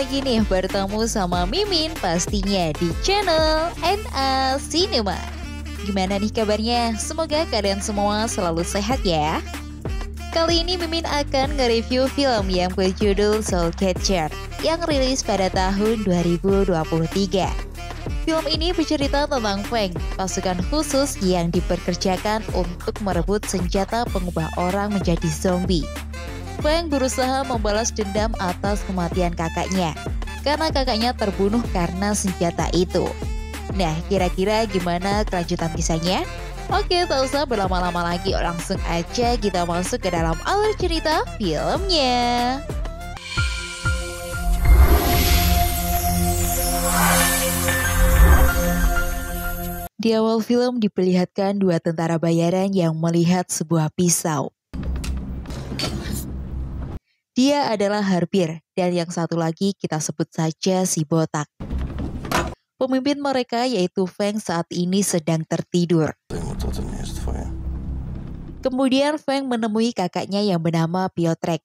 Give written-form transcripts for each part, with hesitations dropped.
lagi nih bertemu sama Mimin pastinya di channel NA Cinema. Gimana nih kabarnya? Semoga kalian semua selalu sehat ya. Kali ini Mimin akan nge-review film yang berjudul Soul Catcher yang rilis pada tahun 2023. Film ini bercerita tentang Feng, pasukan khusus yang dipekerjakan untuk merebut senjata pengubah orang menjadi zombie. Feng berusaha membalas dendam atas kematian kakaknya, karena kakaknya terbunuh karena senjata itu. Nah, kira-kira gimana kelanjutan kisahnya? Oke, tak usah berlama-lama lagi, langsung aja kita masuk ke dalam alur cerita filmnya. Di awal film diperlihatkan dua tentara bayaran yang melihat sebuah pisau. Dia adalah Harbir, dan yang satu lagi kita sebut saja si botak. Pemimpin mereka yaitu Feng saat ini sedang tertidur. Kemudian Feng menemui kakaknya yang bernama Piotrek.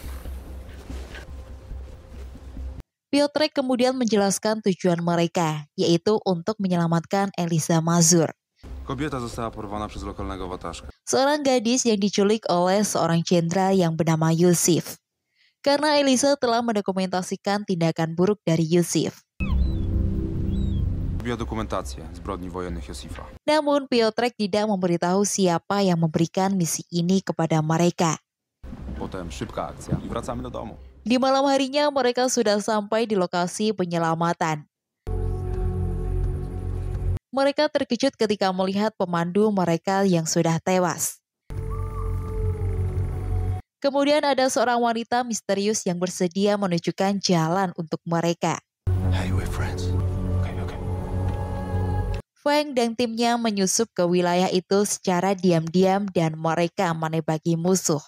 Piotrek kemudian menjelaskan tujuan mereka, yaitu untuk menyelamatkan Elisa Mazur. Seorang gadis yang diculik oleh seorang jenderal yang bernama Yusif. Karena Elisa telah mendokumentasikan tindakan buruk dari Yusif. Namun Piotrek tidak memberitahu siapa yang memberikan misi ini kepada mereka. Di malam harinya mereka sudah sampai di lokasi penyelamatan. Mereka terkejut ketika melihat pemandu mereka yang sudah tewas. Kemudian ada seorang wanita misterius yang bersedia menunjukkan jalan untuk mereka. Hey, we're friends. Okay. Feng dan timnya menyusup ke wilayah itu secara diam-diam dan mereka menembaki musuh.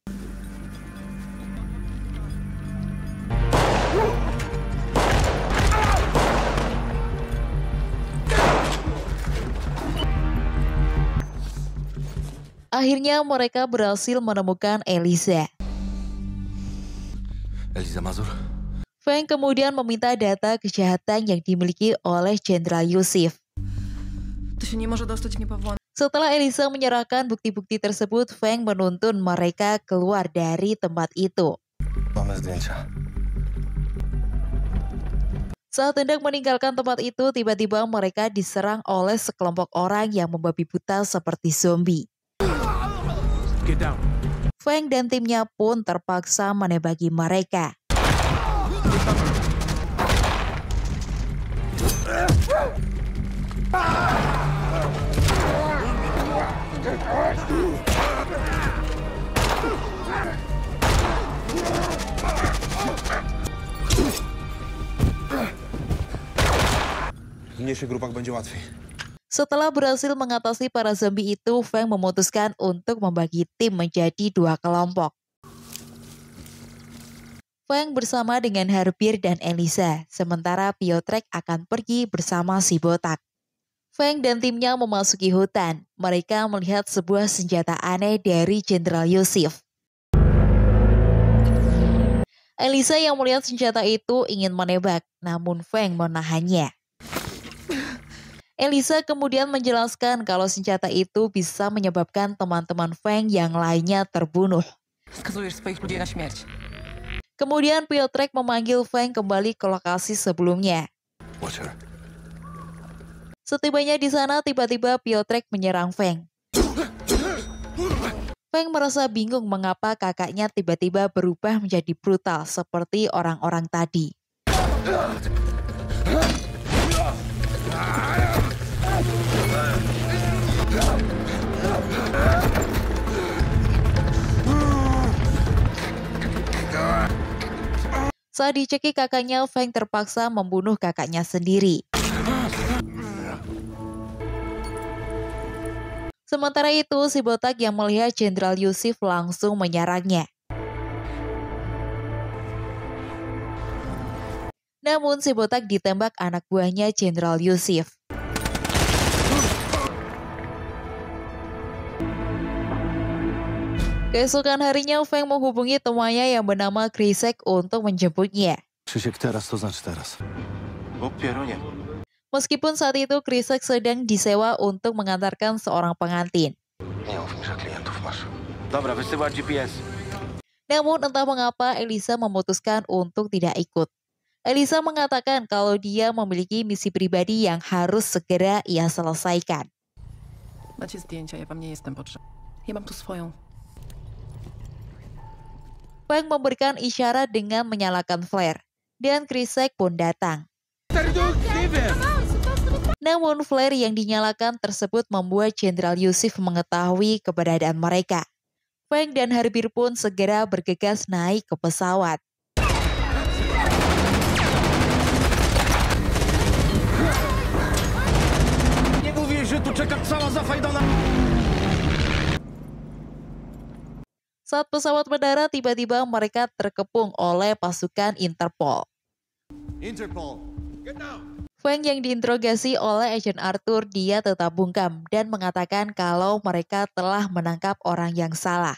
Akhirnya mereka berhasil menemukan Elisa. Elisa Mazur. Feng kemudian meminta data kejahatan yang dimiliki oleh Jenderal Yusif. Setelah Elisa menyerahkan bukti-bukti tersebut, Feng menuntun mereka keluar dari tempat itu. Saat hendak meninggalkan tempat itu, tiba-tiba mereka diserang oleh sekelompok orang yang membabi buta seperti zombie. Feng dan timnya pun terpaksa menembaki mereka. Setelah berhasil mengatasi para zombie itu, Feng memutuskan untuk membagi tim menjadi dua kelompok. Feng bersama dengan Harbir dan Elisa, sementara Piotrek akan pergi bersama si botak. Feng dan timnya memasuki hutan. Mereka melihat sebuah senjata aneh dari Jenderal Yusif. Elisa yang melihat senjata itu ingin menembak, namun Feng menahannya. Elisa kemudian menjelaskan kalau senjata itu bisa menyebabkan teman-teman Feng yang lainnya terbunuh. Kemudian Piotrek memanggil Feng kembali ke lokasi sebelumnya. Setibanya di sana, tiba-tiba Piotrek menyerang Feng. Feng merasa bingung mengapa kakaknya tiba-tiba berubah menjadi brutal seperti orang-orang tadi. Saat dicekik kakaknya, Feng terpaksa membunuh kakaknya sendiri. Sementara itu, si botak yang melihat Jenderal Yusif langsung menyerangnya. Namun si botak ditembak anak buahnya Jenderal Yusif. Keesokan harinya, Feng menghubungi temannya yang bernama Krisek untuk menjemputnya. Krzysiek, teraz to znaczy teraz. O pierunie. Meskipun saat itu Krzysiek sedang disewa untuk mengantarkan seorang pengantin. Nie mów mi, że klientów masz. Dobra, wysyłać GPS. Namun entah mengapa Elisa memutuskan untuk tidak ikut. Elisa mengatakan kalau dia memiliki misi pribadi yang harus segera ia selesaikan. Macie zdjęcia, ja wam nie jestem potrzebna. Ja mam tu swoją. Feng memberikan isyarat dengan menyalakan flare, dan Krzysiek pun datang. Namun flare yang dinyalakan tersebut membuat Jenderal Yusuf mengetahui keberadaan mereka. Feng dan Harbir pun segera bergegas naik ke pesawat. Nie mówię, że tu czeka cała zafajdana. Saat pesawat mendarat, tiba-tiba mereka terkepung oleh pasukan Interpol. Interpol. Get down. Feng yang diinterogasi oleh Agent Arthur, dia tetap bungkam dan mengatakan kalau mereka telah menangkap orang yang salah.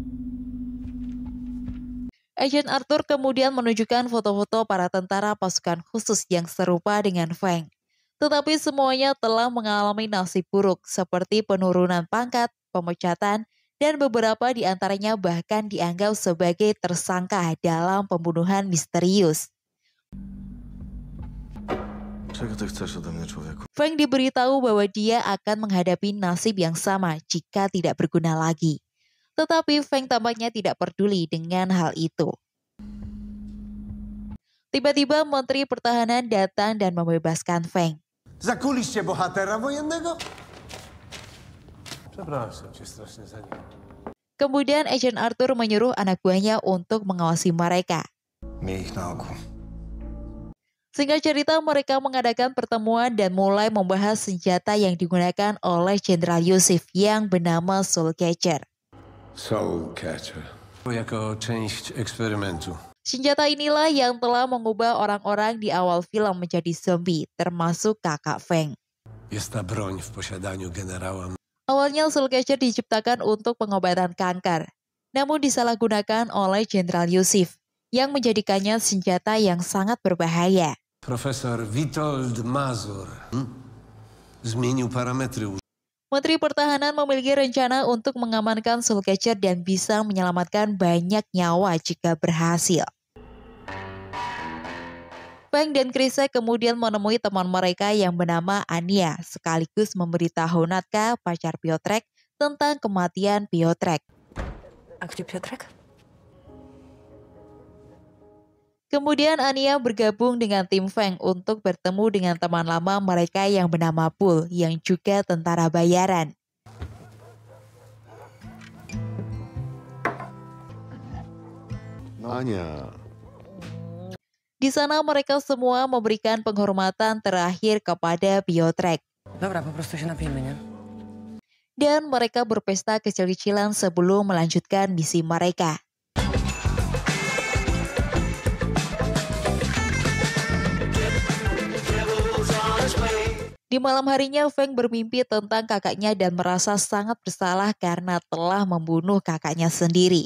Agent Arthur kemudian menunjukkan foto-foto para tentara pasukan khusus yang serupa dengan Feng. Tetapi semuanya telah mengalami nasib buruk seperti penurunan pangkat, pemecatan, dan beberapa di antaranya bahkan dianggap sebagai tersangka dalam pembunuhan misterius. Czego ty chcesz ode mnie, człowieku? Feng diberitahu bahwa dia akan menghadapi nasib yang sama jika tidak berguna lagi. Tetapi Feng tampaknya tidak peduli dengan hal itu. Tiba-tiba Menteri Pertahanan datang dan membebaskan Feng. Zakuliście bohatera wojennego? Przepraszam cię strasznie za nim. Kemudian Agent Arthur menyuruh anak buahnya untuk mengawasi mereka. Miej ich na oku. Singkat cerita, mereka mengadakan pertemuan dan mulai membahas senjata yang digunakan oleh Jenderal Yusuf yang bernama Soulcatcher. Soulcatcher. Jako część eksperymentu. Senjata inilah yang telah mengubah orang-orang di awal film menjadi zombie, termasuk kakak Feng. Jest ta broń w posiadaniu generała. Awalnya Soulcatcher diciptakan untuk pengobatan kanker, namun disalahgunakan oleh Jenderal Yusuf yang menjadikannya senjata yang sangat berbahaya. Profesor Witold Mazur zmienił parametry. Menteri Pertahanan memiliki rencana untuk mengamankan Soulcatcher dan bisa menyelamatkan banyak nyawa jika berhasil. Feng dan Krzysiek kemudian menemui teman mereka yang bernama Anya, sekaligus memberitahu Natka, pacar Piotrek, tentang kematian Piotrek. A gdzie Piotrek? Kemudian Anya bergabung dengan tim Feng untuk bertemu dengan teman lama mereka yang bernama Bull, yang juga tentara bayaran. Ania. Di sana mereka semua memberikan penghormatan terakhir kepada Piotrek. Dobra, po prostu się napijmy, nie? Dan mereka berpesta kecil-kecilan sebelum melanjutkan misi mereka. Di malam harinya, Feng bermimpi tentang kakaknya dan merasa sangat bersalah karena telah membunuh kakaknya sendiri.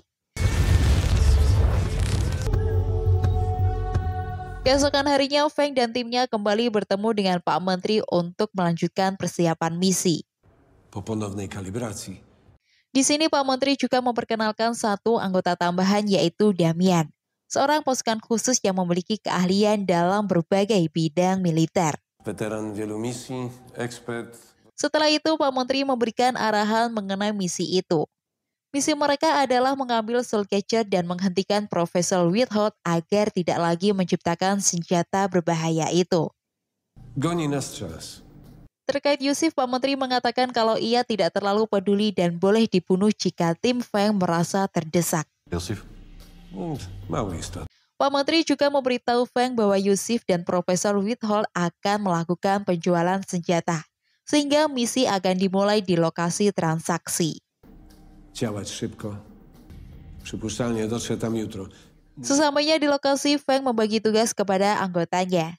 Keesokan harinya, Feng dan timnya kembali bertemu dengan Pak Menteri untuk melanjutkan persiapan misi. Po ponownej kalibracji. Di sini Pak Menteri juga memperkenalkan satu anggota tambahan, yaitu Damian, seorang pasukan khusus yang memiliki keahlian dalam berbagai bidang militer. Weteran wielu misji, ekspert. Setelah itu, Pak Menteri memberikan arahan mengenai misi itu. Misi mereka adalah mengambil Soulcatcher dan menghentikan Profesor Without agar tidak lagi menciptakan senjata berbahaya itu. Goni nas czas. Terkait Yusuf, Pak Menteri mengatakan kalau ia tidak terlalu peduli dan boleh dibunuh jika tim Feng merasa terdesak. Josif? Mały istot. Pak Menteri juga memberitahu Feng bahwa Yusuf dan Profesor Withold akan melakukan penjualan senjata, sehingga misi akan dimulai di lokasi transaksi. Działać szybko. Przypuszczalnie dotrze tam jutro. Sesamanya di lokasi, Feng membagi tugas kepada anggotanya.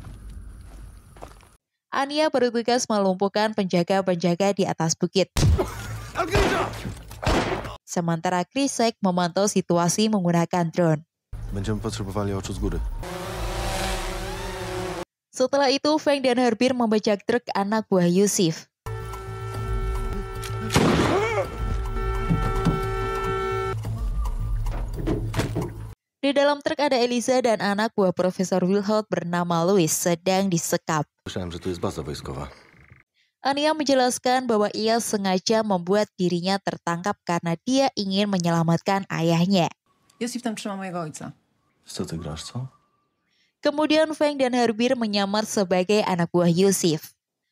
Anya bertugas melumpuhkan penjaga-penjaga di atas bukit. Sementara Krzysiek memantau situasi menggunakan drone. Będziemy potrzebowali oczu z góry. Setelah itu, Feng dan Herbir membajak truk anak buah Yusuf. Di dalam truk ada Eliza dan anak buah Profesor Wilholt bernama Louis sedang disekap. Słyszałem, że tu jest baza wojskowa. Ania menjelaskan bahwa ia sengaja membuat dirinya tertangkap karena dia ingin menyelamatkan ayahnya. Józef tam trzyma mojego ojca. Co ty grasz, co? Kemudian Feng dan Herbir menyamar sebagai anak buah Yusuf.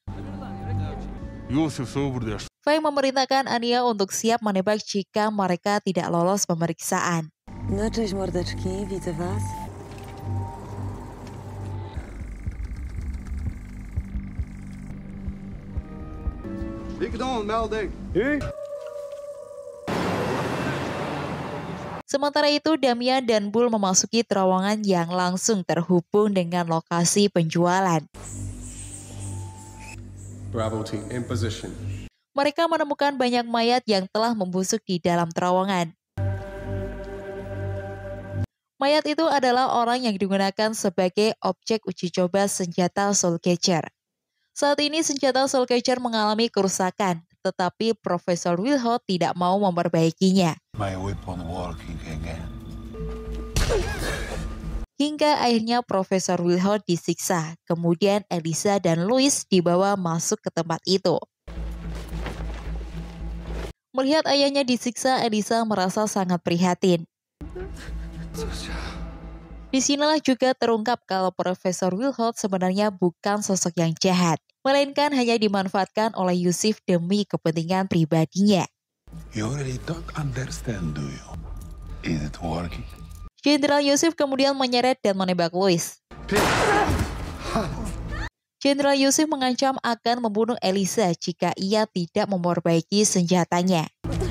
Feng memerintahkan Ania untuk siap menembak jika mereka tidak lolos pemeriksaan. No cześć mordeczki, widzę was. Sementara itu, Damian dan Bull memasuki terowongan yang langsung terhubung dengan lokasi penjualan. Bravo team in position. Mereka menemukan banyak mayat yang telah membusuk di dalam terowongan. Mayat itu adalah orang yang digunakan sebagai objek uji coba senjata Soulcatcher. Saat ini senjata Soulcatcher mengalami kerusakan, tetapi Profesor Wilholt tidak mau memperbaikinya. Hingga akhirnya Profesor Wilholt disiksa, kemudian Eliza dan Louis dibawa masuk ke tempat itu. Melihat ayahnya disiksa, Eliza merasa sangat prihatin. Disinilah juga terungkap kalau Profesor Wilholt sebenarnya bukan sosok yang jahat, melainkan hanya dimanfaatkan oleh Yusuf demi kepentingan pribadinya. You already don't understand, do you? Is it working? Jenderal Yusuf kemudian menyeret dan menembak Louis. Jenderal Yusuf mengancam akan membunuh Eliza jika ia tidak memperbaiki senjatanya.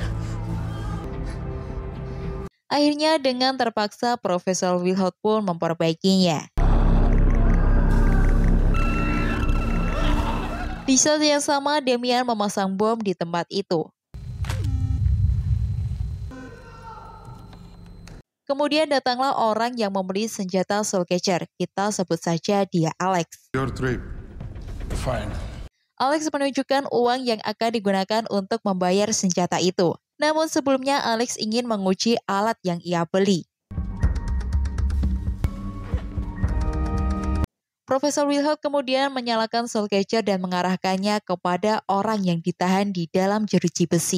Akhirnya dengan terpaksa Profesor Wilholt pun memperbaikinya. Di saat yang sama, Damian memasang bom di tempat itu. Kemudian datanglah orang yang membeli senjata Soulcatcher. Kita sebut saja dia Alex. Your trip. Fine. Alex menunjukkan uang yang akan digunakan untuk membayar senjata itu. Namun sebelumnya Alex ingin menguji alat yang ia beli. Profesor Wilholt kemudian menyalakan Soulcatcher dan mengarahkannya kepada orang yang ditahan di dalam jeruji besi.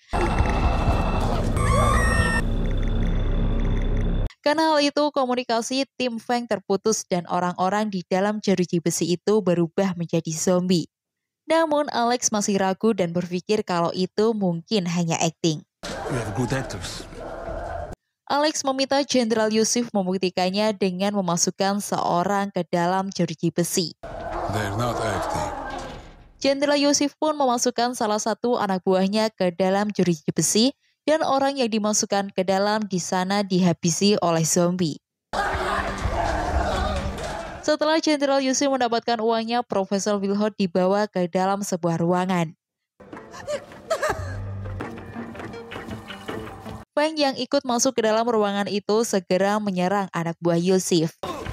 Karena hal itu, komunikasi tim Feng terputus dan orang-orang di dalam jeruji besi itu berubah menjadi zombie. Namun Alex masih ragu dan berpikir kalau itu mungkin hanya acting. We have good actors. Alex meminta Jenderal Yusuf membuktikannya dengan memasukkan seorang ke dalam jeruji besi. They're not acting. Jenderal Yusuf pun memasukkan salah satu anak buahnya ke dalam jeruji besi dan orang yang dimasukkan ke dalam di sana dihabisi oleh zombie. Setelah Jenderal Yusuf mendapatkan uangnya, Profesor Wilholt dibawa ke dalam sebuah ruangan. Feng yang ikut masuk ke dalam ruangan itu segera menyerang anak buah Yusuf.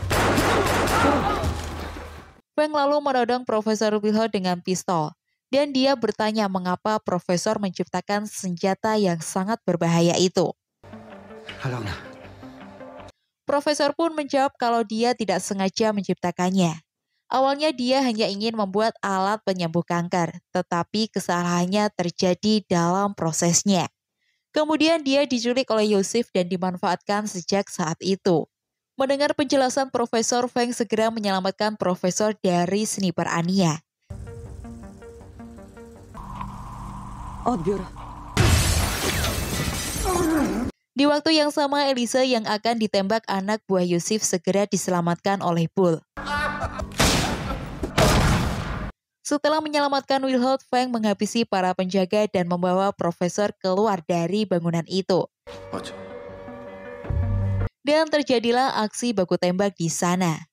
Feng lalu menodong Profesor Wilholt dengan pistol. Dan dia bertanya mengapa Profesor menciptakan senjata yang sangat berbahaya itu. Alona. Profesor pun menjawab kalau dia tidak sengaja menciptakannya. Awalnya dia hanya ingin membuat alat penyembuh kanker, tetapi kesalahannya terjadi dalam prosesnya. Kemudian dia diculik oleh Yusuf dan dimanfaatkan sejak saat itu. Mendengar penjelasan Profesor, Feng segera menyelamatkan Profesor dari sniper Ania. Odbiór. Di waktu yang sama, Eliza yang akan ditembak anak buah Yusuf segera diselamatkan oleh Bull. Setelah menyelamatkan Wilholt, Feng menghabisi para penjaga dan membawa Profesor keluar dari bangunan itu. Dan terjadilah aksi baku tembak di sana.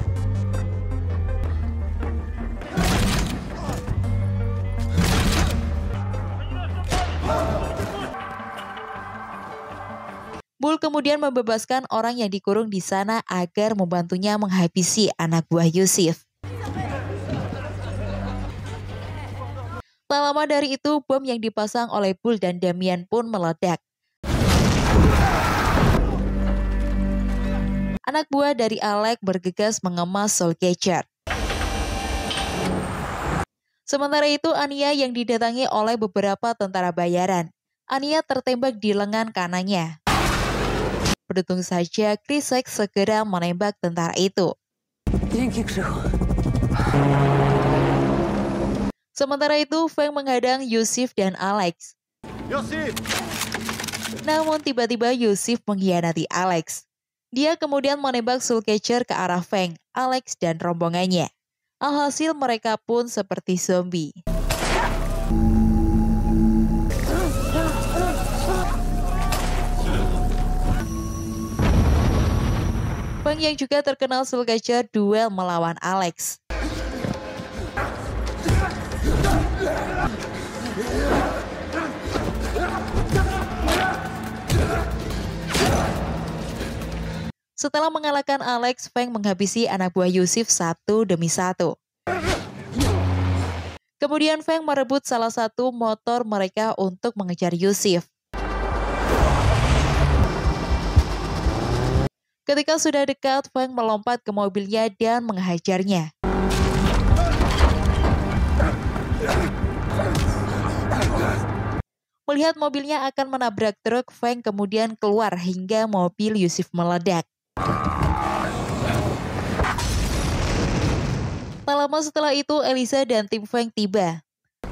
Bull kemudian membebaskan orang yang dikurung di sana agar membantunya menghabisi anak buah Yusuf. Tak lama dari itu, bom yang dipasang oleh Bull dan Damian pun meledak. Anak buah dari Alex bergegas mengemas Soulcatcher. Sementara itu, Anya yang didatangi oleh beberapa tentara bayaran. Anya tertembak di lengan kanannya. Beruntung saja, Krisek segera menembak tentara itu. Sementara itu, Feng menghadang Yusuf dan Alex. Yosif! Namun tiba-tiba Yusuf mengkhianati Alex. Dia kemudian menembak Soulcatcher ke arah Feng, Alex, dan rombongannya. Alhasil mereka pun seperti zombie. Feng yang juga terkenal Soulcatcher duel melawan Alex. Setelah mengalahkan Alex, Feng menghabisi anak buah Yusuf satu demi satu. Kemudian Feng merebut salah satu motor mereka untuk mengejar Yusuf. Ketika sudah dekat, Feng melompat ke mobilnya dan menghajarnya. Melihat mobilnya akan menabrak truk, Feng kemudian keluar hingga mobil Yusuf meledak. Tak lama setelah itu, Elisa dan tim Feng tiba.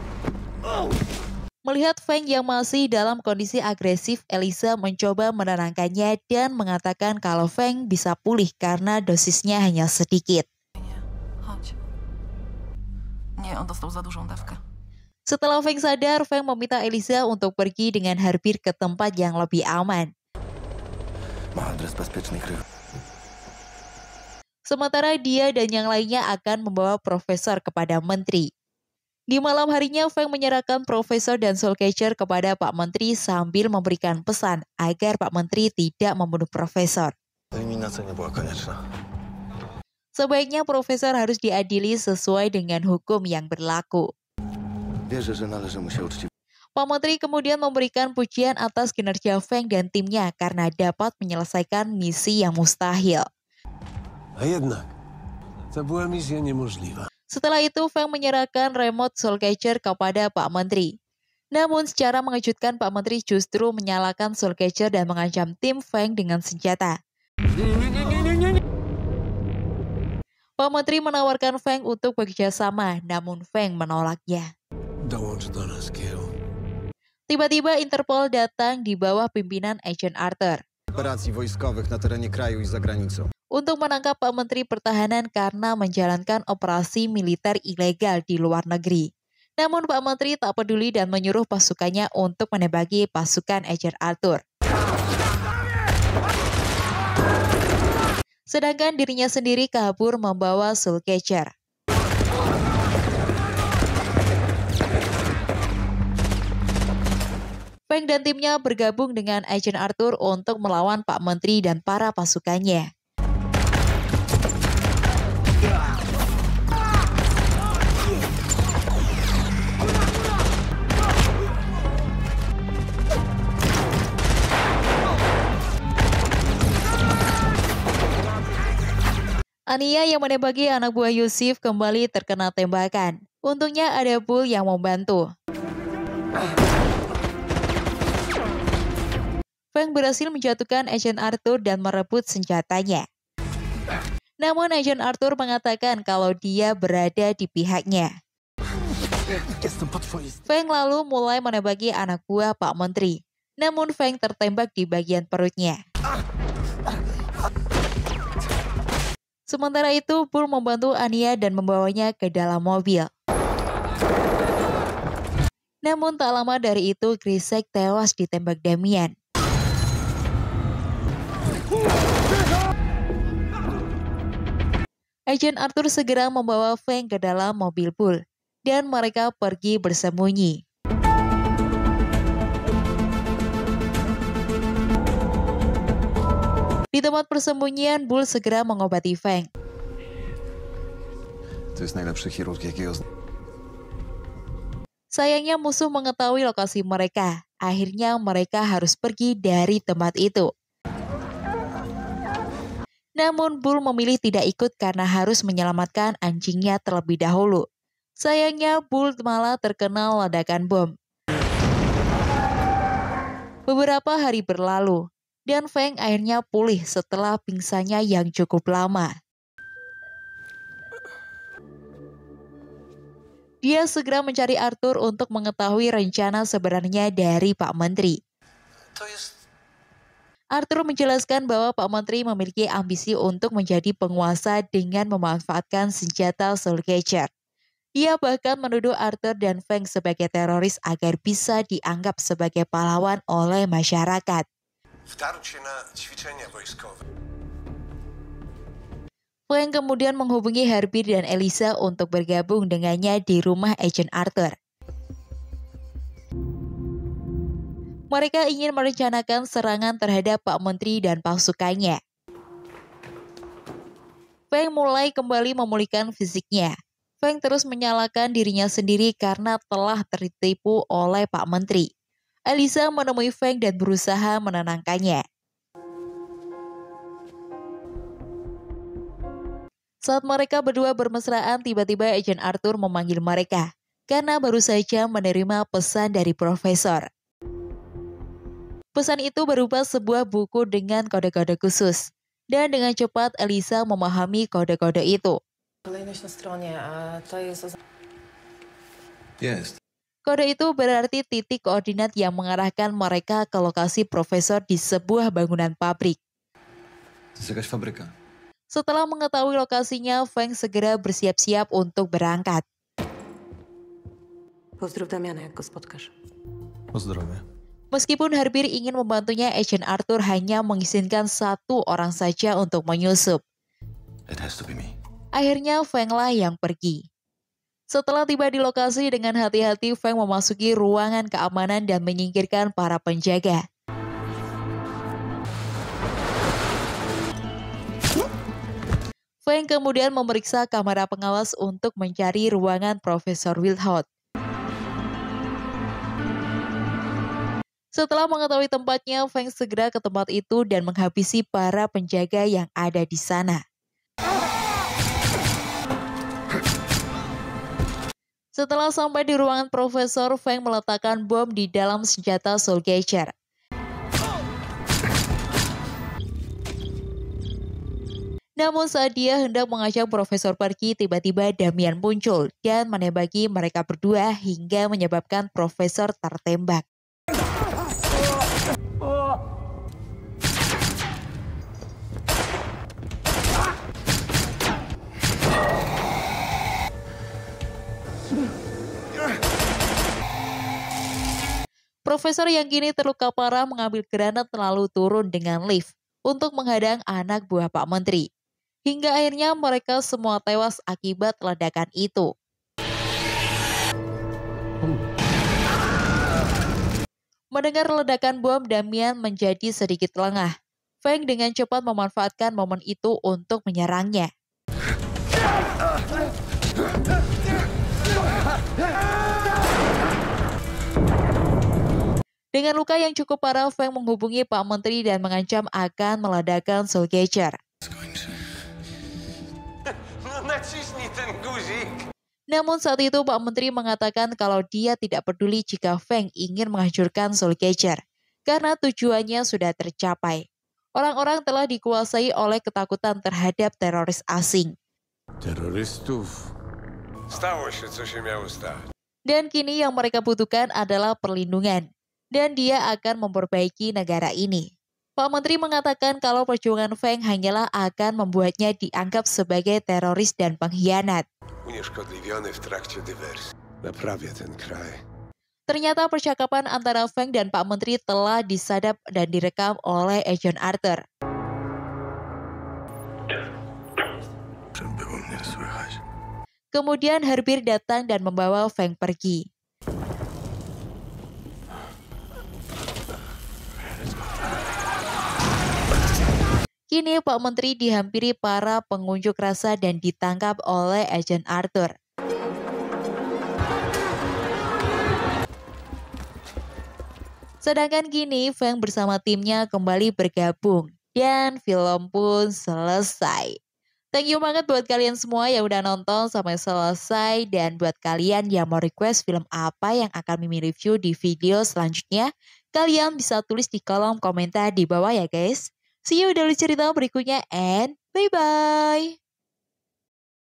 Melihat Feng yang masih dalam kondisi agresif, Elisa mencoba menenangkannya dan mengatakan kalau Feng bisa pulih karena dosisnya hanya sedikit. Chodź. Nie, on dostał za dużą dawkę. Setelah Feng sadar, Feng meminta Elisa untuk pergi dengan Harbir ke tempat yang lebih aman. Ma adres bezpiecznej kryjówki. Sementara dia dan yang lainnya akan membawa Profesor kepada Menteri. Di malam harinya, Feng menyerahkan Profesor dan Soulcatcher kepada Pak Menteri sambil memberikan pesan agar Pak Menteri tidak membunuh Profesor. Eliminacja nie była konieczna. Sebaiknya Profesor harus diadili sesuai dengan hukum yang berlaku. Wierzę, że należy mu się uczciwie. Pak Menteri kemudian memberikan pujian atas kinerja Feng dan timnya karena dapat menyelesaikan misi yang mustahil. A jednak, to była misja niemożliwa. Setelah itu, Feng menyerahkan remote Soulcatcher kepada Pak Menteri. Namun secara mengejutkan, Pak Menteri justru menyalakan Soulcatcher dan mengancam tim Feng dengan senjata. Pak Menteri menawarkan Feng untuk bekerja sama, namun Feng menolaknya. Dołącz do nas, Kieł. Tiba-tiba Interpol datang di bawah pimpinan Agent Arthur Operacji wojskowych na terenie kraju i za granicą. untuk menangkap Pak Menteri Pertahanan karena menjalankan operasi militer ilegal di luar negeri. Namun Pak Menteri tak peduli dan menyuruh pasukannya untuk menembaki pasukan Agent Arthur. Sedangkan dirinya sendiri kabur membawa Soulcatcher. Feng dan timnya bergabung dengan Agent Arthur untuk melawan Pak Menteri dan para pasukannya. Anya yang menembaki anak buah Yusuf kembali terkena tembakan. Untungnya ada Bull yang membantu. Feng berhasil menjatuhkan Agent Arthur dan merebut senjatanya. Namun Agent Arthur mengatakan kalau dia berada di pihaknya. Feng lalu mulai menembaki anak buah Pak Menteri. Namun Feng tertembak di bagian perutnya. Sementara itu, Bull membantu Anya dan membawanya ke dalam mobil. Namun tak lama dari itu, Krisek tewas ditembak Damian. Agent Arthur segera membawa Feng ke dalam mobil Bull, dan mereka pergi bersembunyi. Di tempat persembunyian, Bull segera mengobati Feng. To jest najlepszy chirurg, jakiego znam. Sayangnya musuh mengetahui lokasi mereka. Akhirnya mereka harus pergi dari tempat itu. Namun Bull memilih tidak ikut karena harus menyelamatkan anjingnya terlebih dahulu. Sayangnya Bull malah terkena ledakan bom. Beberapa hari berlalu, dan Feng akhirnya pulih setelah pingsannya yang cukup lama. Dia segera mencari Arthur untuk mengetahui rencana sebenarnya dari Pak Menteri. Arthur menjelaskan bahwa Pak Menteri memiliki ambisi untuk menjadi penguasa dengan memanfaatkan senjata Soulcatcher. Dia bahkan menuduh Arthur dan Feng sebagai teroris agar bisa dianggap sebagai pahlawan oleh masyarakat. Feng kemudian menghubungi Herbie dan Elisa untuk bergabung dengannya di rumah Agent Arthur. Mereka ingin merencanakan serangan terhadap Pak Menteri dan pasukannya. Feng mulai kembali memulihkan fisiknya. Feng terus menyalahkan dirinya sendiri karena telah tertipu oleh Pak Menteri. Elisa menemui Feng dan berusaha menenangkannya. Saat mereka berdua bermesraan, tiba-tiba Agent Arthur memanggil mereka karena baru saja menerima pesan dari Profesor. Pesan itu berupa sebuah buku dengan kode-kode khusus. Dan dengan cepat Elisa memahami kode-kode itu. Kode itu berarti titik koordinat yang mengarahkan mereka ke lokasi Profesor di sebuah bangunan pabrik. Setelah mengetahui lokasinya, Feng segera bersiap-siap untuk berangkat. Meskipun Herbie ingin membantunya, Agent Arthur hanya mengizinkan satu orang saja untuk menyusup. Akhirnya Feng lah yang pergi. Setelah tiba di lokasi, dengan hati-hati Feng memasuki ruangan keamanan dan menyingkirkan para penjaga. Feng kemudian memeriksa kamera pengawas untuk mencari ruangan Profesor Wilhoit. Setelah mengetahui tempatnya, Feng segera ke tempat itu dan menghabisi para penjaga yang ada di sana. Setelah sampai di ruangan Profesor, Feng meletakkan bom di dalam senjata Soulcatcher. Namun saat dia hendak mengajak Profesor pergi, tiba-tiba Damian muncul dan menembaki mereka berdua hingga menyebabkan Profesor tertembak. Profesor yang kini terluka parah mengambil granat lalu turun dengan lift untuk menghadang anak buah Pak Menteri. Hingga akhirnya mereka semua tewas akibat ledakan itu. Mendengar ledakan bom, Damian menjadi sedikit lengah. Feng dengan cepat memanfaatkan momen itu untuk menyerangnya. Dengan luka yang cukup parah, Feng menghubungi Pak Menteri dan mengancam akan meledakkan Soulcatcher. Namun saat itu Pak Menteri mengatakan kalau dia tidak peduli jika Feng ingin menghancurkan Soulcatcher, karena tujuannya sudah tercapai. Orang-orang telah dikuasai oleh ketakutan terhadap teroris asing. Dan kini yang mereka butuhkan adalah perlindungan. Dan dia akan memperbaiki negara ini. Pak Menteri mengatakan kalau perjuangan Feng hanyalah akan membuatnya dianggap sebagai teroris dan pengkhianat. Ternyata percakapan antara Feng dan Pak Menteri telah disadap dan direkam oleh Agent Arthur. Kemudian Herbie datang dan membawa Feng pergi. Kini Pak Menteri dihampiri para pengunjuk rasa dan ditangkap oleh Agent Arthur. Sedangkan kini Feng bersama timnya kembali bergabung dan film pun selesai. Thank you banget buat kalian semua yang udah nonton sampai selesai, dan buat kalian yang mau request film apa yang akan Mimin review di video selanjutnya, kalian bisa tulis di kolom komentar di bawah ya guys. See you dari cerita berikutnya and bye-bye.